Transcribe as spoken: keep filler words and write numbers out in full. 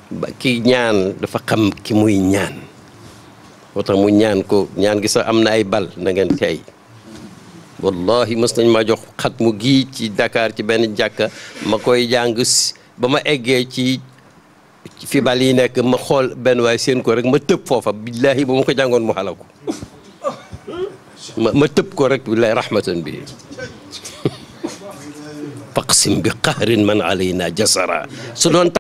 ba ki ñaan dafa xam ki muy ñaan moo tax mu ñaan ko ñaan gi sax am na ay bal na ngeen tey wallahi mës nañ ma jox xat mu gii ci Dakar ci benn jàkka ma koy jàng ba ma eggee ci fi bal yi nekk ma xool benn waay seen ko rek ma tëb foofa billahi ba ma ko jàngoon mu xalaku ma ma tëb ko rek billahi rahmatan bi faqsim bi qahrin man alayna jasara su doon